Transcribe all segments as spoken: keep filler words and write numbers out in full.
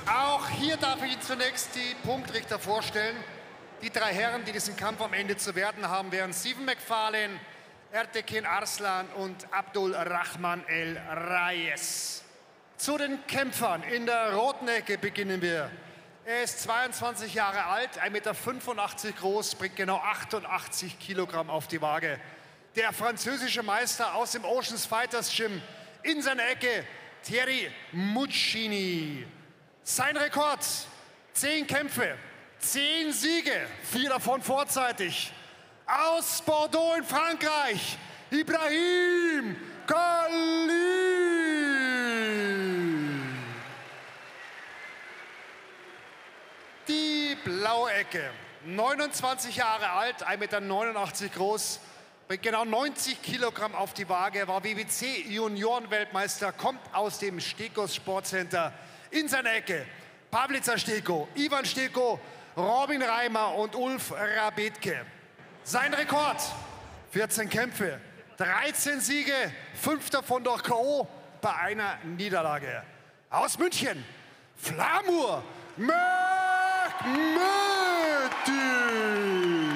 Auch hier darf ich Ihnen zunächst die Punktrichter vorstellen. Die drei Herren, die diesen Kampf am Ende zu werten haben, wären Stephen McFarlane, Ertekin Arslan und Abdul Rahman El Reyes. Zu den Kämpfern in der roten Ecke beginnen wir. Er ist zweiundzwanzig Jahre alt, ein Meter fünfundachtzig groß, bringt genau achtundachtzig Kilogramm auf die Waage. Der französische Meister aus dem Oceans Fighters Gym in seiner Ecke, Thierry Muccini. Sein Rekord, zehn Kämpfe, zehn Siege, vier davon vorzeitig. Aus Bordeaux in Frankreich, Ibrahim Khalil. Die blaue Ecke, neunundzwanzig Jahre alt, ein Meter neunundachtzig groß, bringt genau neunzig Kilogramm auf die Waage. Er war W B C-Junioren-Weltmeister, kommt aus dem Stekos Sportcenter. In seiner Ecke Pavlica Steko, Ivan Steko, Robin Reimer und Ulf Rabetke. Sein Rekord, vierzehn Kämpfe, dreizehn Siege, fünf davon durch K O bei einer Niederlage. Aus München, Flamur Mehmeti.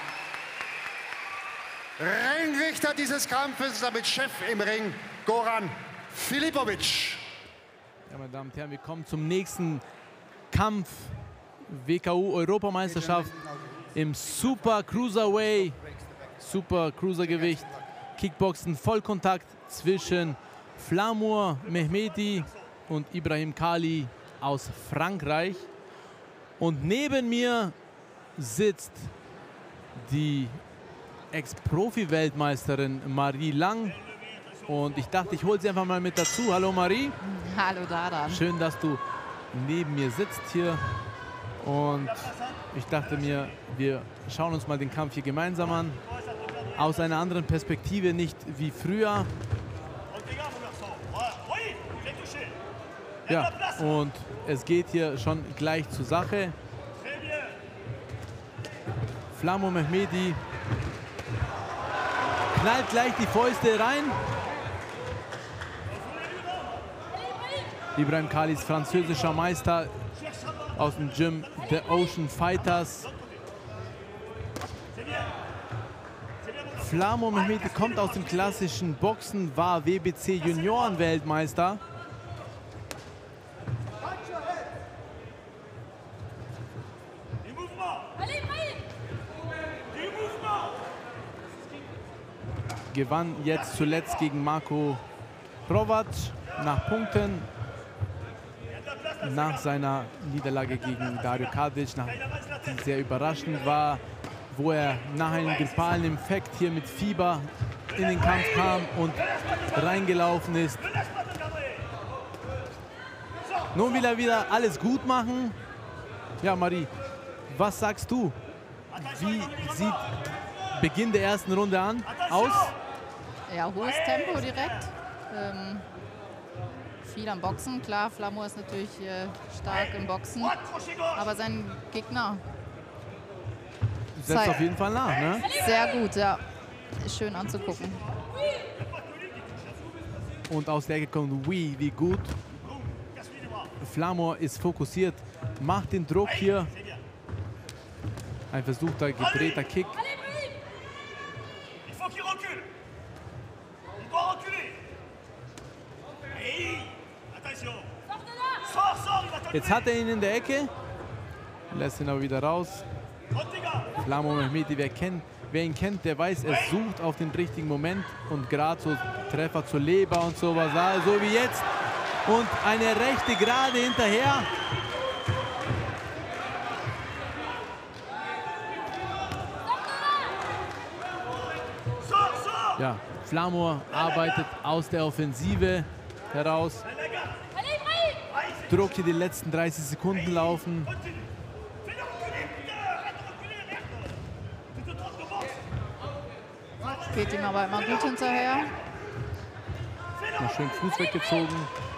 Ringrichter dieses Kampfes ist damit Chef im Ring, Goran Filipovic. Ja, meine Damen und Herren, wir kommen zum nächsten Kampf. W K U-Europameisterschaft im Super Cruiserweight, Super Cruisergewicht, Kickboxen, Vollkontakt zwischen Flamur Mehmeti und Ibrahim Khalil aus Frankreich. Und neben mir sitzt die Ex-Profi-Weltmeisterin Marie Lang. Und ich dachte, ich hole sie einfach mal mit dazu. Hallo Marie. Hallo Dadan. Schön, dass du neben mir sitzt hier. Und ich dachte mir, wir schauen uns mal den Kampf hier gemeinsam an. Aus einer anderen Perspektive, nicht wie früher. Ja, und es geht hier schon gleich zur Sache. Flamur Mehmeti knallt gleich die Fäuste rein. Ibrahim Khalil ist französischer Meister aus dem Gym The Ocean Fighters. Flamur Mehmeti kommt aus dem klassischen Boxen, war W B C Junioren-Weltmeister. Gewann jetzt zuletzt gegen Marko Hrovat nach Punkten. Nach seiner Niederlage gegen Dario Kadic, nach, die sehr überraschend war, wo er nach einem grippalen Infekt hier mit Fieber in den Kampf kam und reingelaufen ist. Nun will er wieder alles gut machen. Ja, Marie, was sagst du? Wie sieht Beginn der ersten Runde an aus? Ja, hohes Tempo direkt. Ähm, viel am Boxen. Klar, Flamur ist natürlich äh, stark im Boxen. Aber sein Gegner setzt auf jeden Fall nach, ne? Sehr gut, ja. Ist schön anzugucken. Und aus der Ecke kommt wie, wie gut. Flamur ist fokussiert, macht den Druck hier. Ein versuchter gedrehter Kick. Jetzt hat er ihn in der Ecke, lässt ihn aber wieder raus. Flamur Mehmeti, wer, kennt, wer ihn kennt, der weiß, er sucht auf den richtigen Moment und gerade so Treffer zur Leber und sowas, so wie jetzt. Und eine rechte Gerade hinterher. Ja, Flamur arbeitet aus der Offensive heraus. Druck hier die letzten dreißig Sekunden laufen. Geht ihm aber immer gut hinterher. Noch schön Fuß weggezogen.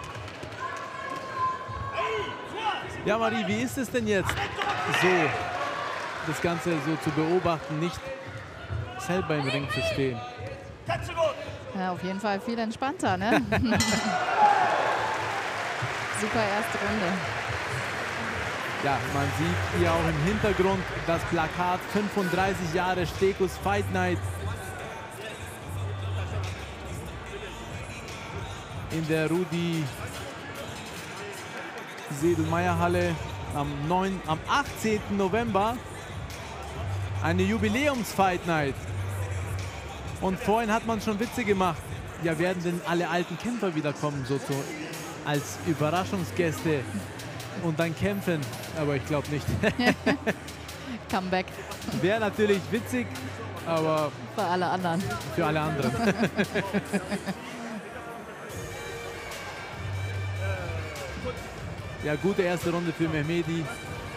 Ja, Marie, wie ist es denn jetzt, so das Ganze so zu beobachten, nicht selber im Ring zu stehen? Ja, auf jeden Fall viel entspannter, ne? Super erste Runde. Ja, man sieht hier auch im Hintergrund das Plakat fünfunddreißig Jahre Stecus Fight Night. In der Rudi Sedlmayr-Halle am, am achtzehnten November. Eine Jubiläums-Fight Night. Und vorhin hat man schon Witze gemacht. Ja, werden denn alle alten Kämpfer wiederkommen, so zu, als Überraschungsgäste und dann kämpfen? Aber ich glaube nicht. Comeback. Wäre natürlich witzig, aber für alle anderen. Für alle anderen. Ja, gute erste Runde für Mehmedi.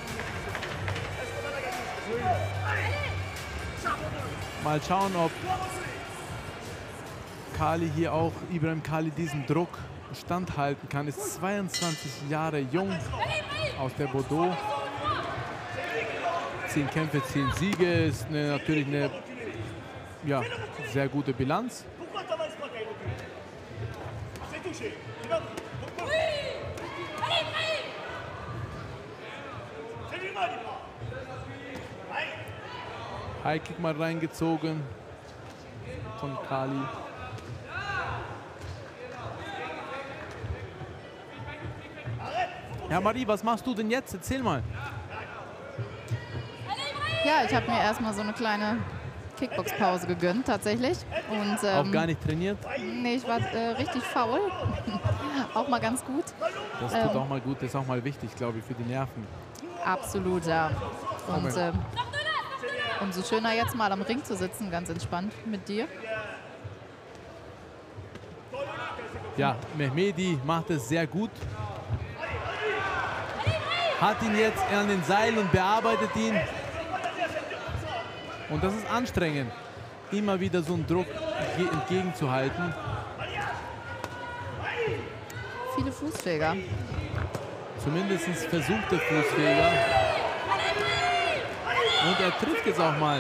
Mal schauen, ob Kali hier auch, Ibrahim Kali, diesen Druck standhalten kann. Ist zweiundzwanzig Jahre jung, aus der Bordeaux. Zehn Kämpfe, zehn Siege, ist eine, natürlich eine ja, sehr gute Bilanz. High Kick mal reingezogen von Kali. Ja, Marie, was machst du denn jetzt? Erzähl mal. Ja, ich habe mir erstmal so eine kleine Kickbox-Pause gegönnt, tatsächlich. Und, ähm, auch gar nicht trainiert? Nee, ich war äh, richtig faul. Auch mal ganz gut. Das tut ähm, auch mal gut, das ist auch mal wichtig, glaube ich, für die Nerven. Absolut, ja. Und äh, umso schöner jetzt mal am Ring zu sitzen, ganz entspannt mit dir. Ja, Mehmedi macht es sehr gut. Hat ihn jetzt an den Seilen und bearbeitet ihn. Und das ist anstrengend, immer wieder so einen Druck entgegenzuhalten. Viele Fußfeger. Zumindest versuchte Fußfeger. Und er trifft jetzt auch mal.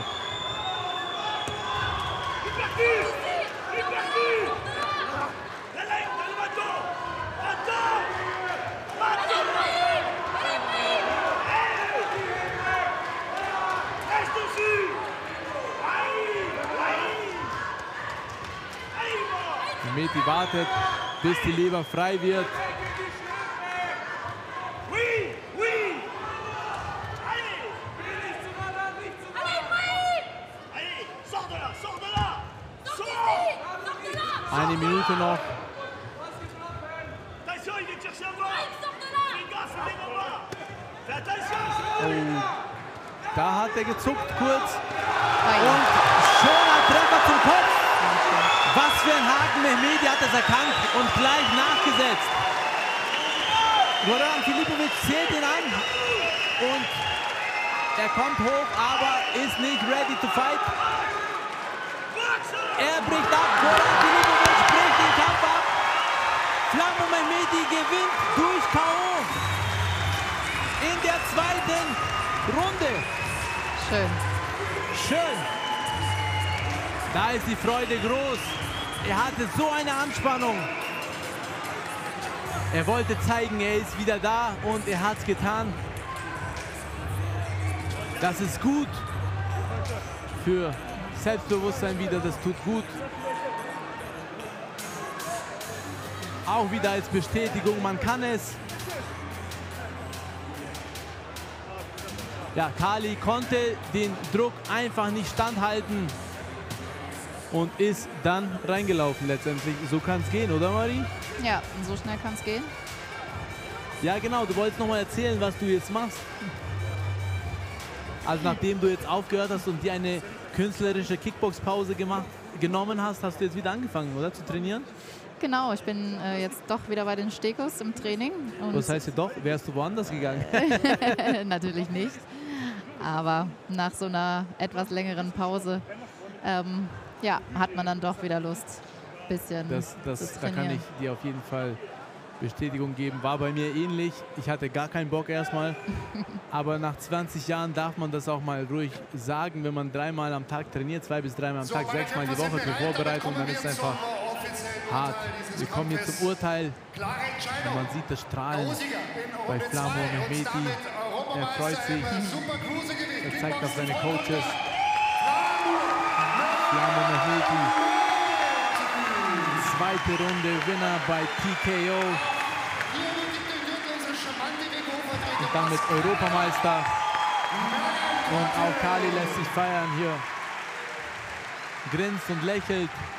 Mehmedi wartet, bis die Leber frei wird. Eine Minute noch. Oh, da hat er gezuckt kurz. Und schöner Treffer zum Kopf. Was für ein Haken, Mehmedi hat es erkannt und gleich nachgesetzt. Goran Filipovic zählt ihn an und er kommt hoch, aber ist nicht ready to fight. Er bricht ab, Goran Filipovic bricht den Kampf ab. Flamo Mehmedi gewinnt durch K O in der zweiten Runde. Schön. Schön. Da ist die Freude groß. Er hatte so eine Anspannung. Er wollte zeigen, er ist wieder da und er hat es getan. Das ist gut für Selbstbewusstsein wieder, das tut gut. Auch wieder als Bestätigung, man kann es. Ja, Kali konnte den Druck einfach nicht standhalten und ist dann reingelaufen letztendlich. So kann es gehen, oder Marie? Ja, so schnell kann es gehen. Ja, genau. Du wolltest noch mal erzählen, was du jetzt machst. Also nachdem du jetzt aufgehört hast und dir eine künstlerische Kickbox-Pause gemacht, genommen hast, hast du jetzt wieder angefangen, oder? Zu trainieren? Genau, ich bin äh, jetzt doch wieder bei den Stecus im Training. Und was heißt doch? Wärst du woanders gegangen? Natürlich nicht. Aber nach so einer etwas längeren Pause ähm, ja, hat man dann doch wieder Lust, ein bisschen das, das, zu Da kann ich dir auf jeden Fall Bestätigung geben. War bei mir ähnlich. Ich hatte gar keinen Bock erstmal. Aber nach zwanzig Jahren darf man das auch mal ruhig sagen, wenn man dreimal am Tag trainiert, zwei bis dreimal am Tag, sechsmal die Woche für Vorbereitung, dann ist es einfach hart. Wir kommen jetzt zum Urteil. Und man sieht das Strahlen bei Flamo Mehmedi. Er freut sich. Er zeigt auf seine Coaches. Flamo Mehmeti. Zweite Runde, Winner bei T K O. Und dann mit Europameister. Und auch Kali lässt sich feiern hier. Grinst und lächelt.